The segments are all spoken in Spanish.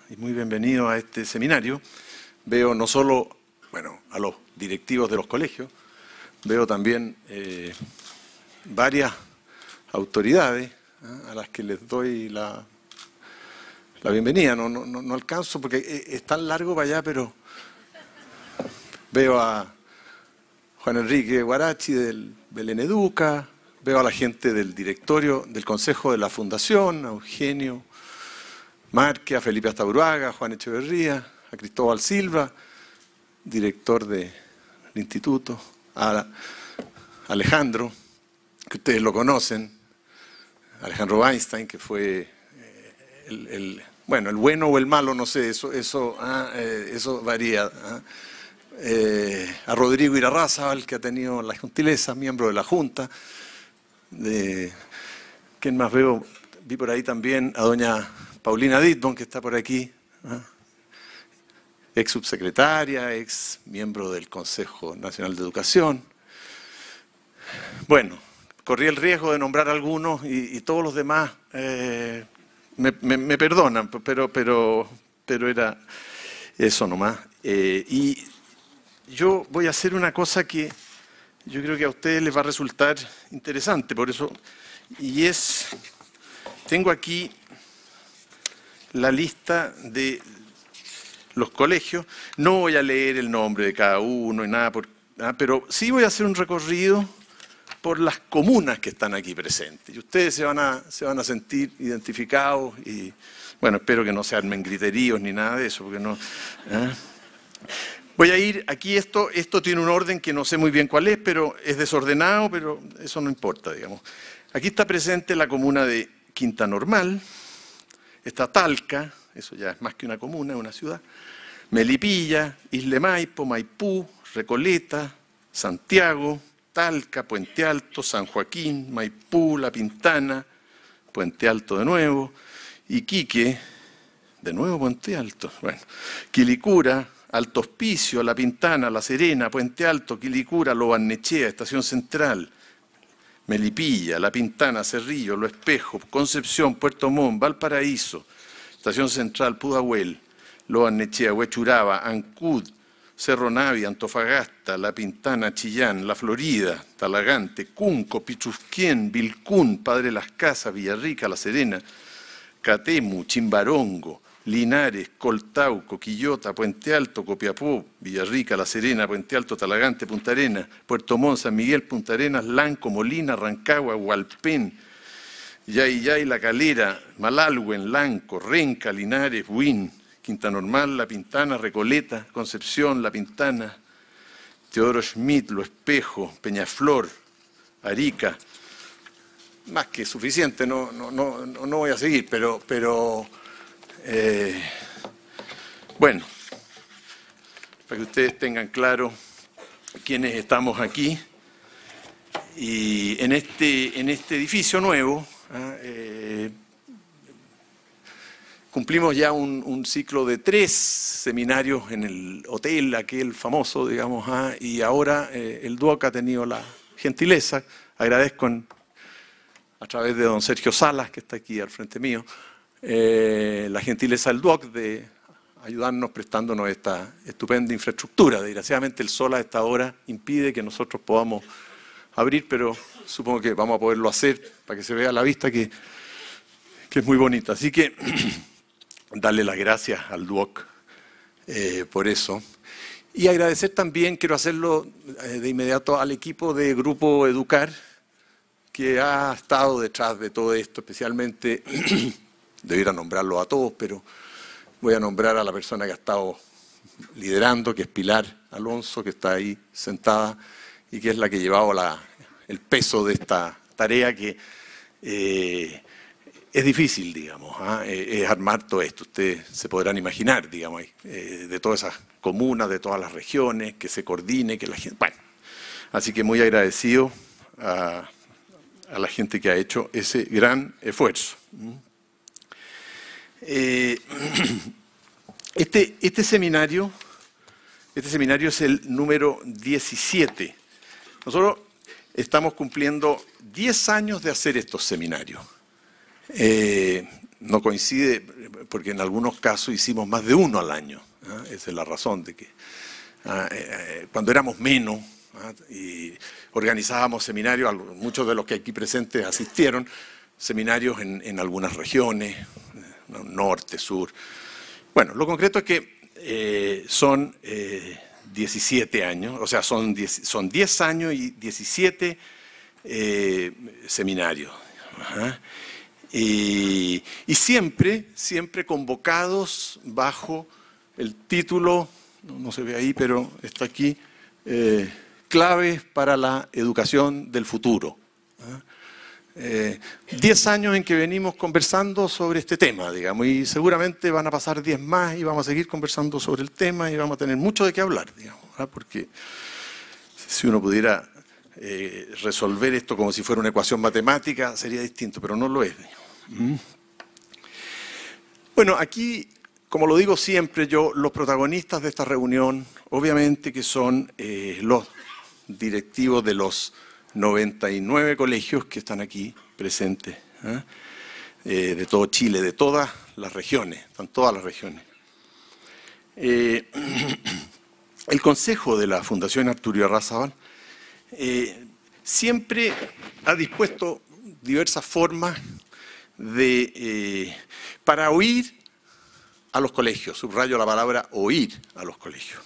y muy bienvenidos a este seminario. Veo no solo, bueno, a los directivos de los colegios, veo también varias autoridades a las que les doy la bienvenida. No alcanzo porque es tan largo para allá, pero veo a Juan Enrique Guarachi del Belén Educa, veo a la gente del directorio, del consejo de la fundación, a Eugenio Márquez, a Felipe Astaburuaga, a Juan Echeverría, a Cristóbal Silva, director del instituto, a Alejandro, que ustedes lo conocen, Alejandro Weinstein, que fue el bueno o el malo, no sé, eso varía. A Rodrigo Irarrázaval, que ha tenido la gentileza, miembro de la Junta. ¿Quién más veo? Vi por ahí también a doña Paulina Ditbon, que está por aquí, ex subsecretaria, ex miembro del Consejo Nacional de Educación. Bueno, corrí el riesgo de nombrar algunos y todos los demás me perdonan, pero era eso nomás. Y yo voy a hacer una cosa que yo creo que a ustedes les va a resultar interesante, por eso, y es, tengo aquí la lista de los colegios. No voy a leer el nombre de cada uno y nada, pero sí voy a hacer un recorrido por las comunas que están aquí presentes. Y ustedes se van a sentir identificados y, bueno, espero que no se armen griteríos ni nada de eso, porque no... Voy a ir, aquí esto tiene un orden que no sé muy bien cuál es, pero es desordenado, pero eso no importa, digamos. Aquí está presente la comuna de Quinta Normal, está Talca, eso ya es más que una comuna, es una ciudad, Melipilla, Isla Maipo, Maipú, Recoleta, Santiago, Talca, Puente Alto, San Joaquín, Maipú, La Pintana, Puente Alto de nuevo, Iquique, de nuevo Puente Alto, bueno, Quilicura, Alto Hospicio, La Pintana, La Serena, Puente Alto, Quilicura, Lo Barnechea, Estación Central, Melipilla, La Pintana, Cerrillo, Lo Espejo, Concepción, Puerto Montt, Valparaíso, Estación Central, Pudahuel, Lo Barnechea, Huechuraba, Ancud, Cerro Navia, Antofagasta, La Pintana, Chillán, La Florida, Talagante, Cunco, Pichusquén, Vilcún, Padre Las Casas, Villarrica, La Serena, Catemu, Chimbarongo, Linares, Coltauco, Quillota, Puente Alto, Copiapó, Villarrica, La Serena, Puente Alto, Talagante, Punta Arenas, Puerto Montt, San Miguel, Punta Arenas, Lanco, Molina, Rancagua, Hualpén, Yayay, La Calera, Malalhuen, Lanco, Renca, Linares, Buin, Quinta Normal, La Pintana, Recoleta, Concepción, La Pintana, Teodoro Schmidt, Lo Espejo, Peñaflor, Arica. Más que suficiente, no voy a seguir, pero bueno, para que ustedes tengan claro quiénes estamos aquí. Y en este edificio nuevo cumplimos ya un ciclo de 3 seminarios en el hotel, aquel famoso, digamos, y ahora el DUOC ha tenido la gentileza, agradezco a través de don Sergio Salas, que está aquí al frente mío, la gentileza del DUOC de ayudarnos prestándonos esta estupenda infraestructura. Desgraciadamente el sol a esta hora impide que nosotros podamos abrir, pero supongo que vamos a poderlo hacer para que se vea a la vista que es muy bonita. Así que darle las gracias al DUOC por eso. Y agradecer también, quiero hacerlo de inmediato, al equipo de Grupo Educar, que ha estado detrás de todo esto, especialmente... Debiera nombrarlo a todos, pero voy a nombrar a la persona que ha estado liderando, que es Pilar Alonso, que está ahí sentada y que es la que ha llevado el peso de esta tarea que es difícil, digamos, es armar todo esto. Ustedes se podrán imaginar, digamos, de todas esas comunas, de todas las regiones, que se coordine, que la gente... Bueno, así que muy agradecido a la gente que ha hecho ese gran esfuerzo. Este seminario es el número 17. Nosotros estamos cumpliendo 10 años de hacer estos seminarios. no coincide porque en algunos casos hicimos más de uno al año. Esa es la razón de que cuando éramos menos y organizábamos seminarios, muchos de los que aquí presentes asistieron, seminarios en algunas regiones, norte, sur. Bueno, lo concreto es que son 17 años, o sea, son 10 años y 17 seminarios. Y siempre convocados bajo el título, no se ve ahí, pero está aquí, claves para la educación del futuro. 10 años en que venimos conversando sobre este tema, digamos, y seguramente van a pasar 10 más y vamos a seguir conversando sobre el tema y vamos a tener mucho de qué hablar, digamos, porque si uno pudiera resolver esto como si fuera una ecuación matemática sería distinto, pero no lo es. Bueno, aquí, como lo digo siempre yo, los protagonistas de esta reunión, obviamente que son los directivos de los 99 colegios que están aquí presentes, de todo Chile, de todas las regiones, están todas las regiones. El Consejo de la Fundación Arturo Irarrázaval siempre ha dispuesto diversas formas para oír a los colegios, subrayo la palabra oír a los colegios.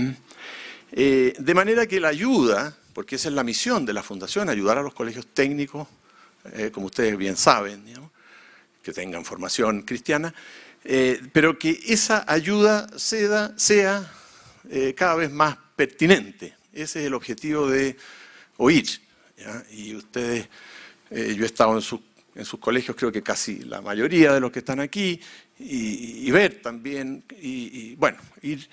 De manera que la ayuda, porque esa es la misión de la Fundación, ayudar a los colegios técnicos, como ustedes bien saben, digamos, que tengan formación cristiana, pero que esa ayuda sea cada vez más pertinente. Ese es el objetivo de oír, ¿ya? Y ustedes, yo he estado en sus colegios, creo que casi la mayoría de los que están aquí, y ver también, y bueno, ir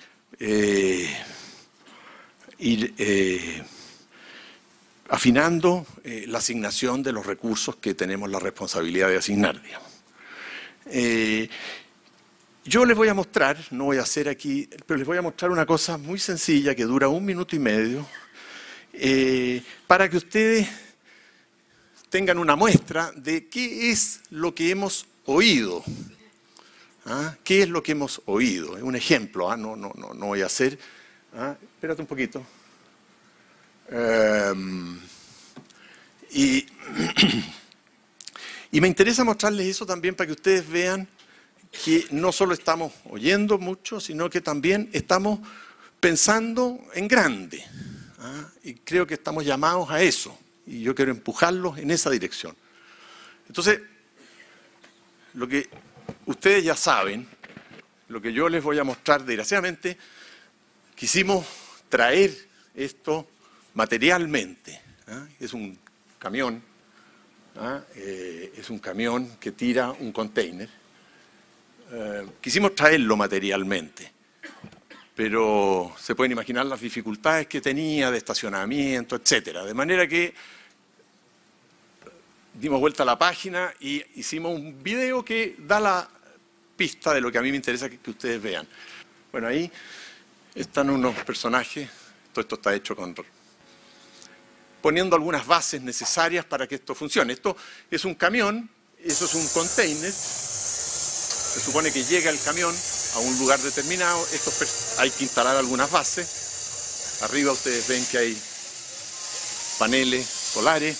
afinando la asignación de los recursos que tenemos la responsabilidad de asignar, digamos. Yo les voy a mostrar, no voy a hacer aquí, pero les voy a mostrar una cosa muy sencilla que dura 1 minuto y medio, para que ustedes tengan una muestra de qué es lo que hemos oído. ¿Qué es lo que hemos oído? Es un ejemplo, no voy a hacer. Espérate un poquito. Y me interesa mostrarles eso también para que ustedes vean que no solo estamos oyendo mucho, sino que también estamos pensando en grande. Y creo que estamos llamados a eso. Y yo quiero empujarlos en esa dirección. Entonces, lo que ustedes ya saben, lo que yo les voy a mostrar, desgraciadamente, quisimos traer esto materialmente. Es un camión, que tira un container. Quisimos traerlo materialmente, pero se pueden imaginar las dificultades que tenía de estacionamiento, etcétera. De manera que dimos vuelta a la página y hicimos un video que da la pista de lo que a mí me interesa que ustedes vean. Bueno, ahí están unos personajes, todo esto está hecho poniendo algunas bases necesarias para que esto funcione. Esto es un camión, eso es un container, se supone que llega el camión a un lugar determinado, hay que instalar algunas bases, arriba ustedes ven que hay paneles solares.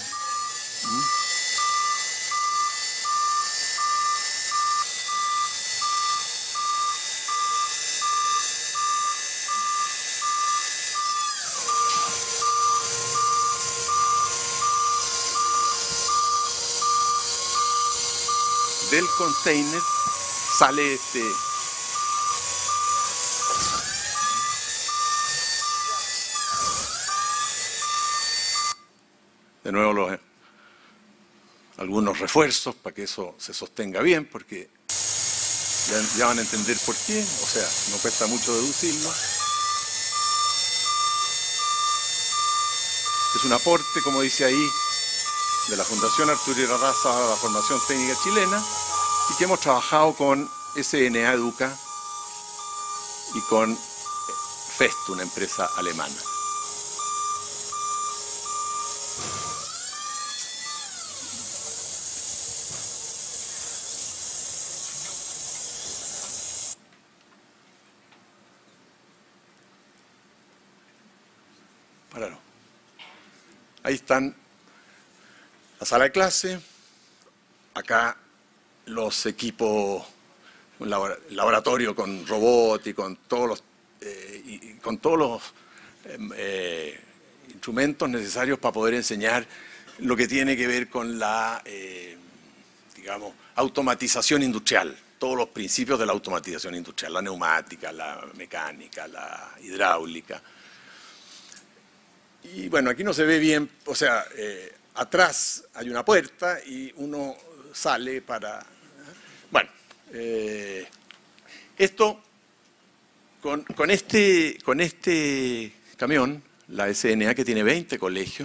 Del container sale de nuevo algunos refuerzos para que eso se sostenga bien, porque ya van a entender por qué, o sea, no cuesta mucho deducirlo. Es un aporte, como dice ahí, de la Fundación Arturo Irarrázaval a la formación técnica chilena, y que hemos trabajado con SNA Educa y con FEST, una empresa alemana. Páralo. Ahí están la sala de clase, acá los equipos, un laboratorio con robots y con todos los instrumentos necesarios para poder enseñar lo que tiene que ver con la, digamos, automatización industrial, todos los principios de la automatización industrial, la neumática, la mecánica, la hidráulica. Y bueno, aquí no se ve bien, o sea, atrás hay una puerta y uno sale para... Bueno, esto, con este camión, la SNA, que tiene 20 colegios,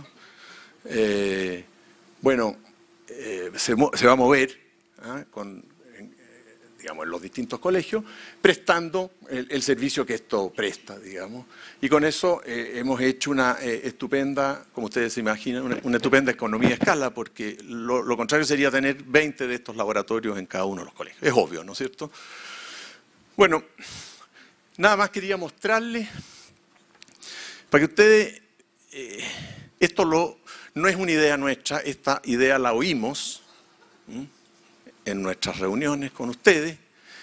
bueno, se va a mover digamos, en los distintos colegios, prestando el servicio que esto presta, digamos. Y con eso hemos hecho una estupenda, como ustedes se imaginan, una estupenda economía de escala, porque lo contrario sería tener 20 de estos laboratorios en cada uno de los colegios. Es obvio, ¿no es cierto? Bueno, nada más quería mostrarles, para que ustedes, esto no es una idea nuestra, esta idea la oímos en nuestras reuniones con ustedes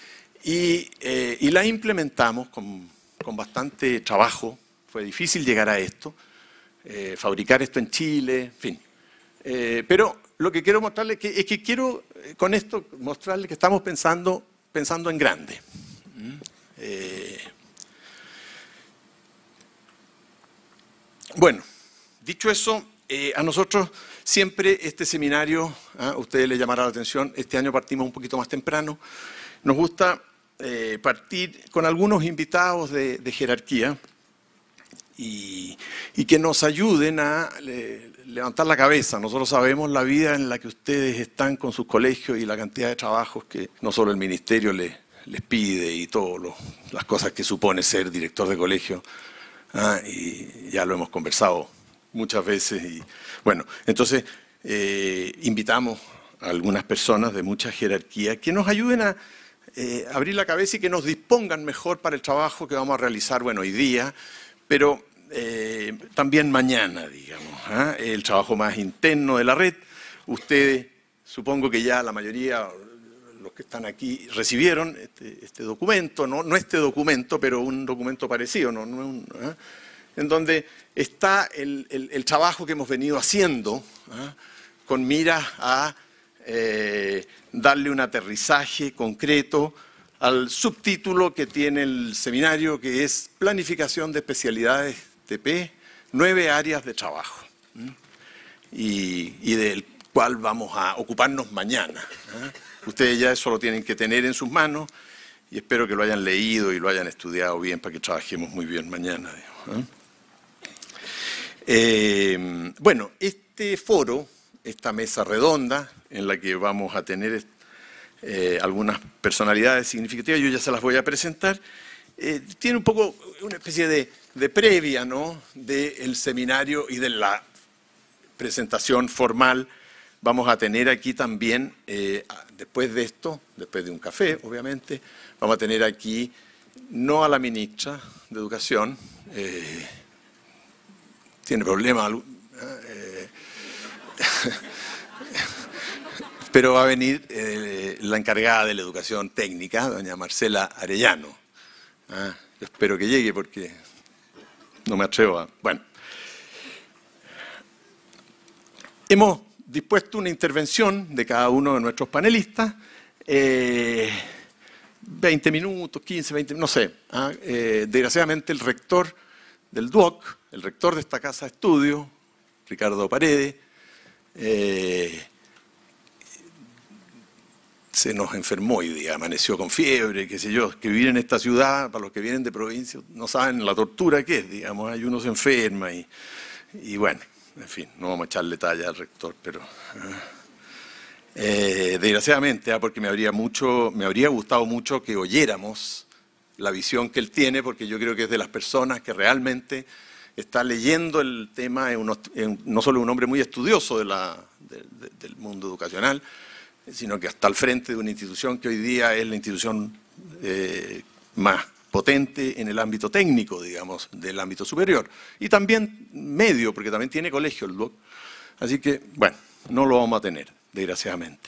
y la implementamos con bastante trabajo. Fue difícil llegar a esto, fabricar esto en Chile, en fin. Pero lo que quiero mostrarles es que quiero con esto mostrarles que estamos pensando en grande. Bueno, dicho eso, a nosotros siempre este seminario, a ustedes les llamará la atención, este año partimos un poquito más temprano, nos gusta partir con algunos invitados de jerarquía y que nos ayuden a levantar la cabeza. Nosotros sabemos la vida en la que ustedes están con sus colegios y la cantidad de trabajos que no solo el ministerio les pide y todas las cosas que supone ser director de colegio, y ya lo hemos conversado muchas veces. Y bueno, entonces invitamos a algunas personas de mucha jerarquía que nos ayuden a abrir la cabeza y que nos dispongan mejor para el trabajo que vamos a realizar, bueno, hoy día, pero también mañana, digamos, el trabajo más interno de la red. Ustedes, supongo que ya la mayoría, los que están aquí, recibieron este documento, no este documento, pero un documento parecido, en donde está el trabajo que hemos venido haciendo, con miras a darle un aterrizaje concreto al subtítulo que tiene el seminario, que es Planificación de Especialidades TP, 9 áreas de trabajo, y del cual vamos a ocuparnos mañana. Ustedes ya eso lo tienen que tener en sus manos y espero que lo hayan leído y lo hayan estudiado bien para que trabajemos muy bien mañana. Bueno, este foro, esta mesa redonda en la que vamos a tener algunas personalidades significativas, yo ya se las voy a presentar, tiene un poco una especie de previa, ¿no?, del seminario y de la presentación formal. Vamos a tener aquí también, después de esto, después de un café, obviamente, vamos a tener aquí, no a la ministra de Educación, tiene problemas, pero va a venir la encargada de la educación técnica, doña Marcela Arellano. Yo espero que llegue porque no me atrevo a... Bueno, hemos dispuesto una intervención de cada uno de nuestros panelistas, 20 minutos, 15, 20, no sé. Desgraciadamente el rector del DUOC, el rector de esta casa de estudio, Ricardo Paredes, se nos enfermó hoy día, amaneció con fiebre, qué sé yo, que vivir en esta ciudad, para los que vienen de provincia, no saben la tortura que es, digamos, hay uno se enferma y bueno, en fin, no vamos a echarle talla al rector, pero desgraciadamente, porque me habría gustado mucho que oyéramos la visión que él tiene, porque yo creo que es de las personas que realmente está leyendo el tema, no solo un hombre muy estudioso del mundo educacional, sino que está al frente de una institución que hoy día es la institución más potente en el ámbito técnico, digamos, del ámbito superior. Y también medio, porque también tiene colegio el DUOC. Así que, bueno, no lo vamos a tener, desgraciadamente.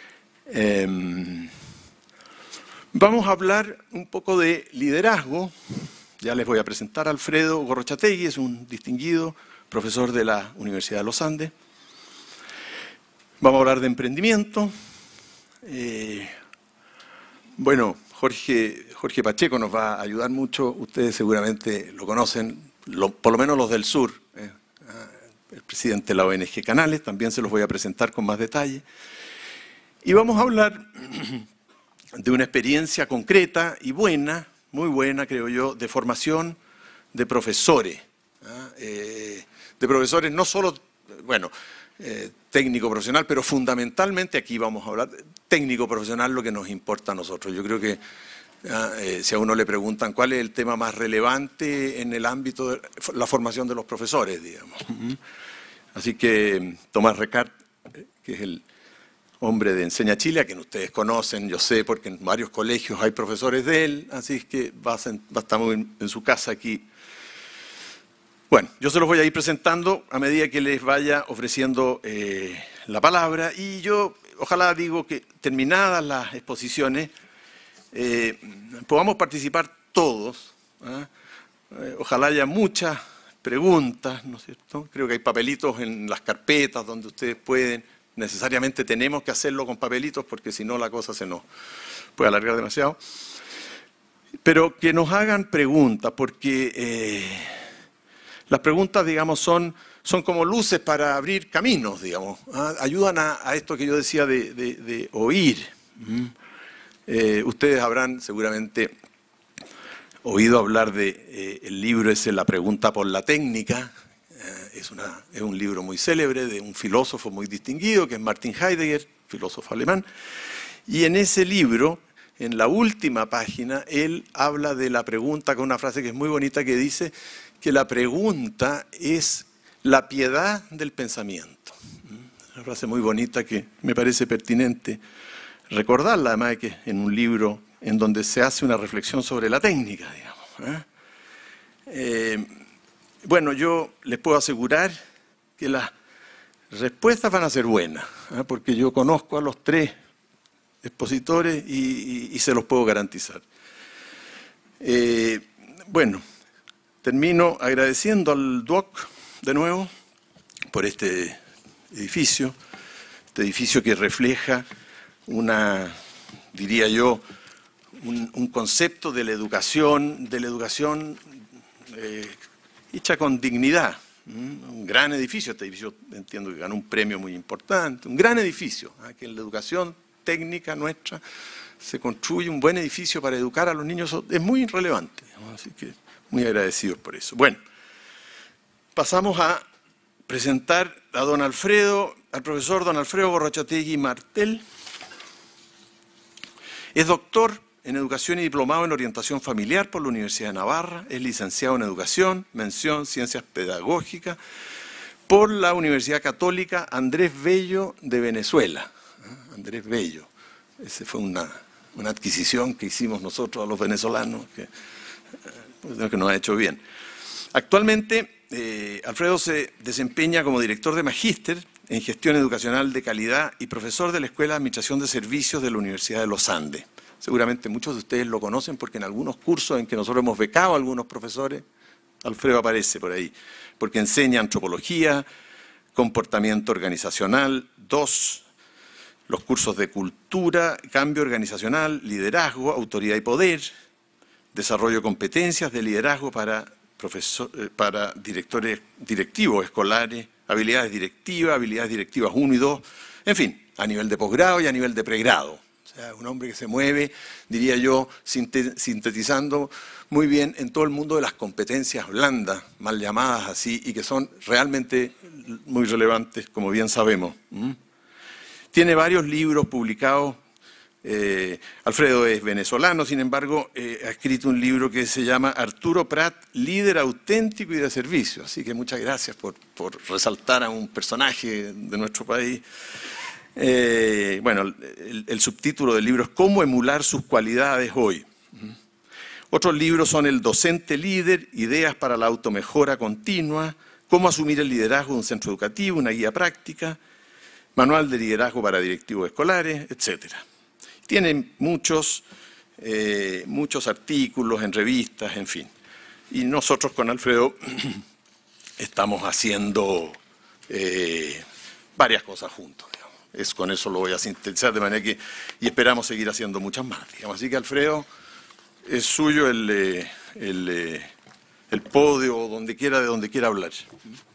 Vamos a hablar un poco de liderazgo. Ya les voy a presentar a Alfredo Gorrochategui, es un distinguido profesor de la Universidad de los Andes. Vamos a hablar de emprendimiento. Bueno, Jorge Pacheco nos va a ayudar mucho. Ustedes seguramente lo conocen, por lo menos los del sur. El presidente de la ONG Canales, también se los voy a presentar con más detalle. Y vamos a hablar de una experiencia concreta y buena, muy buena creo yo, de formación de profesores. De profesores no solo, bueno, técnico profesional, pero fundamentalmente aquí vamos a hablar de técnico profesional, lo que nos importa a nosotros. Yo creo que si a uno le preguntan cuál es el tema más relevante en el ámbito de la formación de los profesores, digamos. Así que Tomás Recart, que es el hombre de Enseña Chile, a quien ustedes conocen, yo sé, porque en varios colegios hay profesores de él, así es que va a estar muy en su casa aquí. Bueno, yo se los voy a ir presentando a medida que les vaya ofreciendo la palabra, y yo ojalá digo que terminadas las exposiciones podamos participar todos. Ojalá haya muchas preguntas, ¿no es cierto? Creo que hay papelitos en las carpetas donde ustedes pueden. Necesariamente tenemos que hacerlo con papelitos porque si no la cosa se nos puede alargar demasiado. Pero que nos hagan preguntas, porque las preguntas, digamos, son como luces para abrir caminos, digamos. Ayudan a esto que yo decía de oír. Ustedes habrán seguramente oído hablar del libro ese, La pregunta por la técnica. Es un libro muy célebre de un filósofo muy distinguido, que es Martin Heidegger, filósofo alemán. Y en ese libro, en la última página, él habla de la pregunta con una frase que es muy bonita, que dice que la pregunta es la piedad del pensamiento. Una frase muy bonita que me parece pertinente recordarla, además de que en un libro en donde se hace una reflexión sobre la técnica, digamos. Bueno, yo les puedo asegurar que las respuestas van a ser buenas, porque yo conozco a los tres expositores y se los puedo garantizar. Bueno, termino agradeciendo al DUOC de nuevo por este edificio que refleja diría yo, un concepto de la educación hecha con dignidad. Un gran edificio, este edificio entiendo que ganó un premio muy importante, un gran edificio, que en la educación técnica nuestra se construye un buen edificio para educar a los niños, es muy relevante, así que muy agradecidos por eso. Bueno, pasamos a presentar a al profesor don Alfredo Gorrochategui Martel. Es doctor en Educación y diplomado en Orientación Familiar por la Universidad de Navarra. Es licenciado en Educación, mención Ciencias Pedagógicas, por la Universidad Católica Andrés Bello de Venezuela. Andrés Bello. Esa fue una adquisición que hicimos nosotros a los venezolanos, que nos ha hecho bien. Actualmente, Alfredo se desempeña como director de magíster en Gestión Educacional de Calidad y profesor de la Escuela de Administración de Servicios de la Universidad de los Andes. Seguramente muchos de ustedes lo conocen porque en algunos cursos en que nosotros hemos becado a algunos profesores, Alfredo aparece por ahí, porque enseña antropología, comportamiento organizacional, los cursos de cultura, cambio organizacional, liderazgo, autoridad y poder, desarrollo de competencias de liderazgo para directores directivos escolares, habilidades directivas 1 y 2, en fin, a nivel de posgrado y a nivel de pregrado. O sea, un hombre que se mueve, diría yo, sintetizando muy bien en todo el mundo de las competencias blandas, mal llamadas así, y que son realmente muy relevantes, como bien sabemos. Tiene varios libros publicados. Alfredo es venezolano, sin embargo, ha escrito un libro que se llama Arturo Prat, líder auténtico y de servicio. Así que muchas gracias por resaltar a un personaje de nuestro país. Bueno, el subtítulo del libro es ¿Cómo emular sus cualidades hoy? Otros libros son El docente líder, Ideas para la automejora continua, Cómo asumir el liderazgo de un centro educativo, una guía práctica, Manual de liderazgo para directivos escolares, etc. Tienen muchos artículos en revistas, en fin. Y nosotros con Alfredo estamos haciendo varias cosas juntos. Con eso lo voy a sintetizar de manera que, y esperamos seguir haciendo muchas más. Digamos. Así que Alfredo, es suyo el podio, de donde quiera hablar.